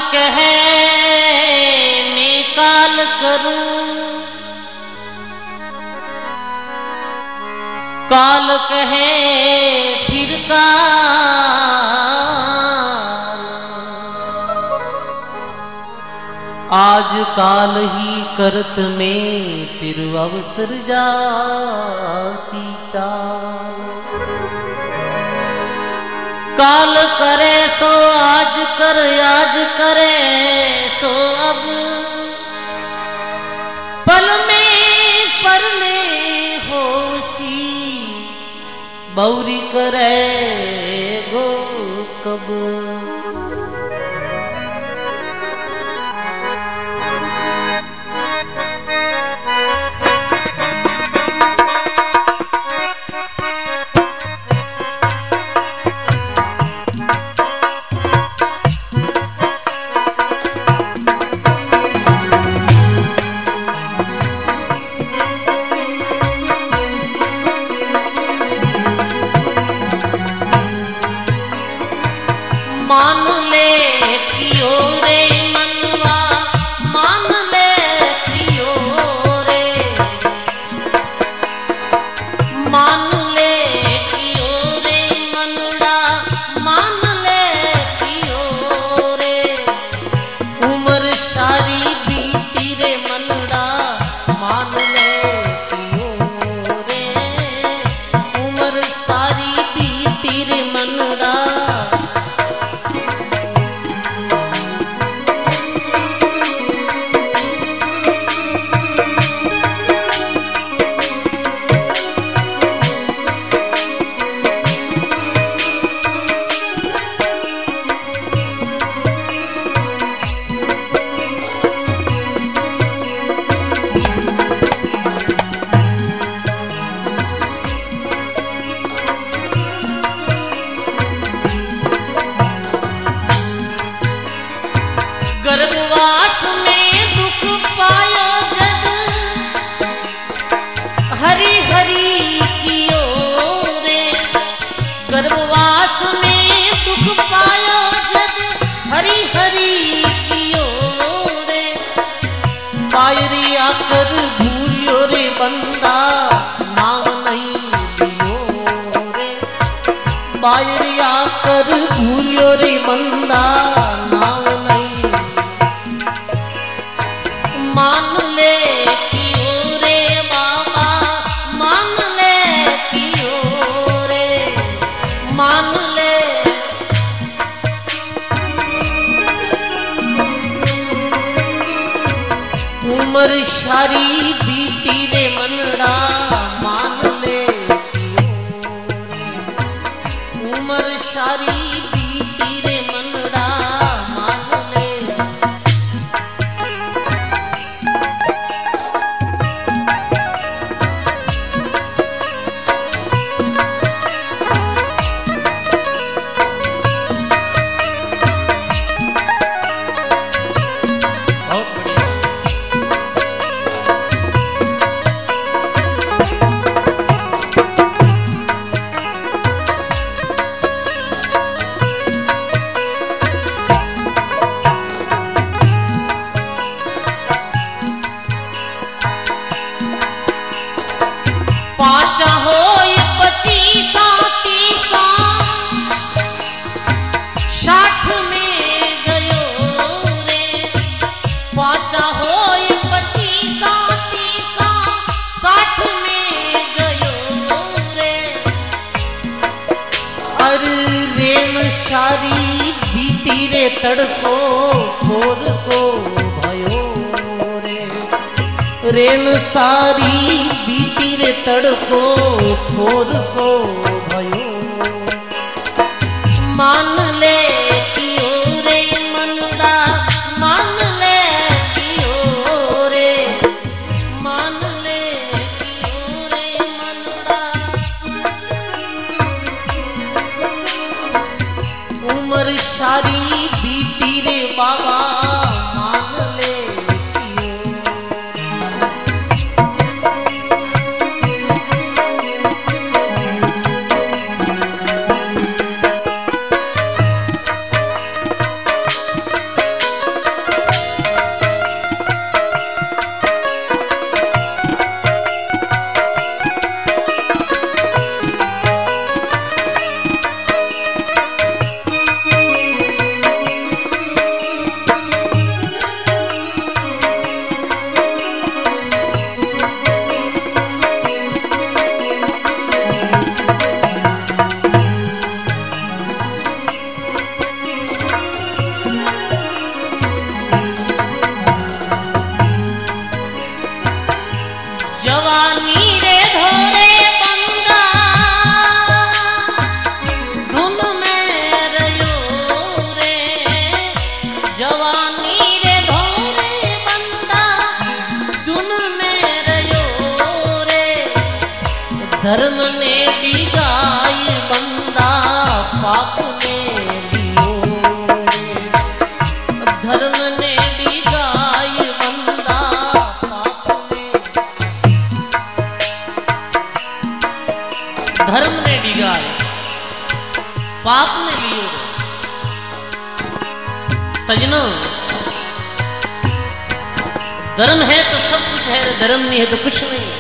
कहे मैं काल करूं, काल कहे फिर काल, आज काल ही करत में तिरु अवसर जासी चाल। काल करे सो आज कर, आज करे सो अब, पल में परने होशी बौरी करे गो कब। मान ले कियो रे मनवा, मान ले कियो रे, मान ले कियो रे मनड़ा, मान ले कियो रे। उम्र सारी बीती रे मनड़ा, मान ले कियो रे। उम्र सारी बीती रे मनड़ा, गर्भवास में दुख पायो जद, हरि हरि कियो रे। गर्भवास में दुख पायो जद, हरि हरि कियो रे। पायरी आकर भूलियो रे बंदा, नाम नहीं लियो रे। पायरी आकर भूलियो रे बंदा, नाम नहीं। मान ले कियो रे बाबा, मान ले कियो रे, मान ले। उम्र सारी बीती रे मनड़ा, मान ले कियो रे। उम्र सारी बीती रे मनड़ा, मान ले। पाचा होय 25 30 60 में गयो रे। पाचा होय 25 30 60 में गयो रे। अरे रेण सारी बीती रे तड़को भोर को भयो रे। रेण सारी बीती रे तड़को भोर को भयो। मान ले कियो रे मनड़ा, मान ले कियो रे, मान ले कियो रे मनड़ा। उम्र सारी बीती रे बाबा, मान ले कियो। धर्म ने बिगाई बंदा पाप ने लियो रे। धर्म ने बिगाई बंदा पाप ने, धर्म ने बिगाई पाप ने लियो रे। सजनों, धर्म है तो सब कुछ है, धर्म नहीं है तो कुछ नहीं है।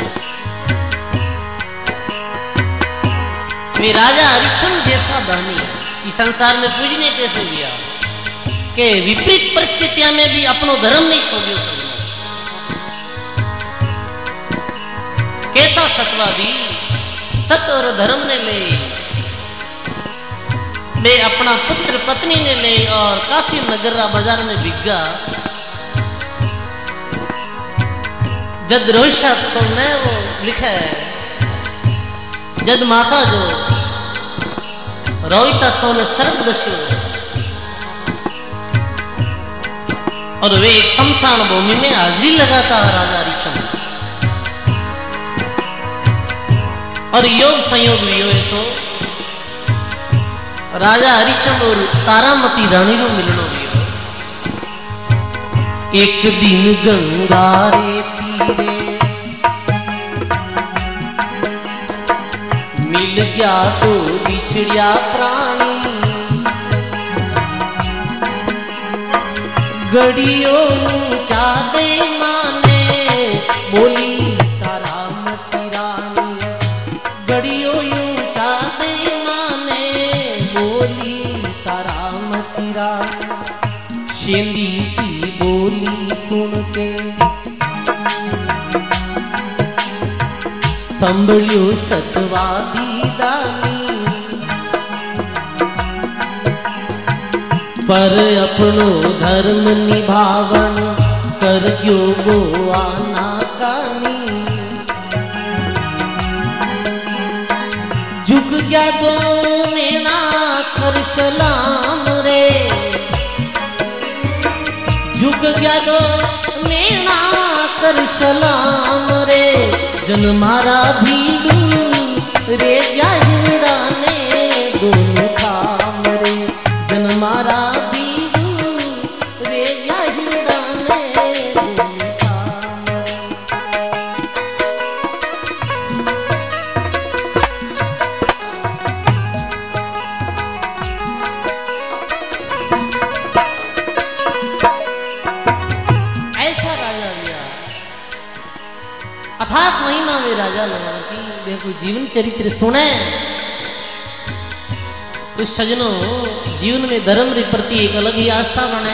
वे राजा हरिश्चंद्र जैसा दानी इस संसार में पूजने कैसे गया कि विपरीत परिस्थितियों में भी अपनो धर्म नहीं छोड़ियो। कैसा सतवादी सत और धर्म ने ले, ले अपना पुत्र पत्नी ने ले और काशी नगरा बाजार में बिगा। जद रोहिषा ने वो लिखा है, जद माता जो रोहिता सो ने सर्प दस्यो और वे एक शमशान भूमि में हाजिरी लगाता है राजा हरिश्चंद्र। और योग संयोग हुई सो राजा हरिश्चंद्र और तारामती रानी को मिलनो हुई। एक दिन गंगा रे तीरे मिल गया तो बिछड़िया प्राणी, गड़ियों चाहते माने बोली तारामती रानी। गड़ियों चाहते माने बोली तारामती रानी। शेंदी सी बोली सुन के संभलियो सतवादी दानी, पर अपनो धर्म निभावन कर गयो गो आना कानी। झुक गया दो नेना कर सलाम रे, झुक गया दो नेना कर सलाम रे। जन मारा भीड़ू रे जाहिड़ा ने दोनों काम रे। जन मारा भीड़ू रे जाहिड़ा ने दोनों काम। ऐसा राजा लिया अथाक महिमा में राजा लगा कि देखो जीवन चरित्र सुने तो सजनों जीवन में धर्म के प्रति एक अलग ही आस्था बने।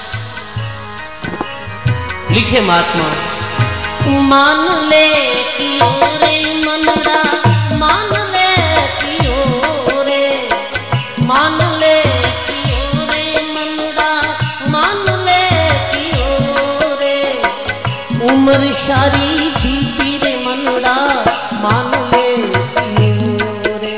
लिखे महात्मा, मान ले कि रे मनड़ा, मान ले कि रे, मान ले कि रे मनड़ा, मान ले कि रे। उम्र सारी मान ले रे।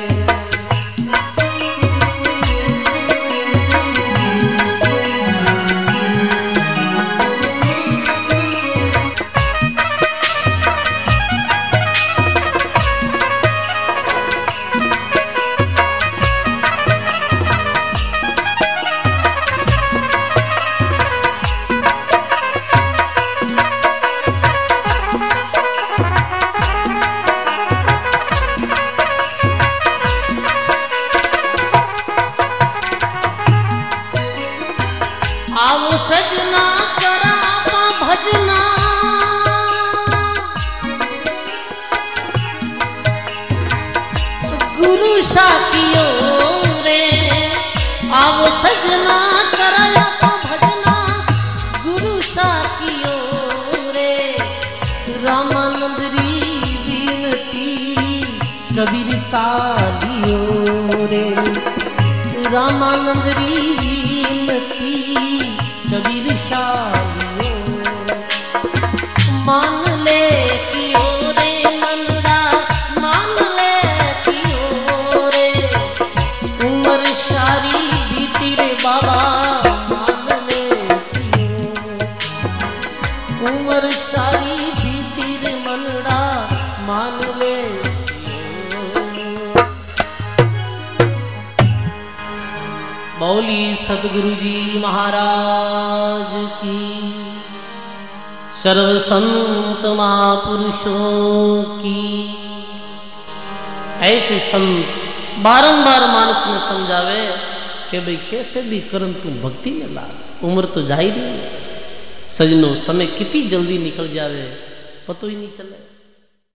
आओ सजना करा भजना, गुरु साकियो रे। आओ सजना करा भजना, गुरु साकियो रे। रामानंद री विनती कबीर विसालियो रे रामानंद रीनती कबीर शालियो मान ले कियो रे मनड़ा मान ले कियो रे उम्र सारी बीती रे बाबा मान ले कियो उम्र सारी बीती रे मनड़ा मान ले मौली सदगुरु जी महाराज की सर्व संत महापुरुषों की। ऐसे संत बारंबार मानस में समझावे कि भाई कैसे भी करम तू भक्ति में ला, उम्र तो जा ही नहीं है सजनो, समय कितनी जल्दी निकल जावे पतो ही नहीं चले।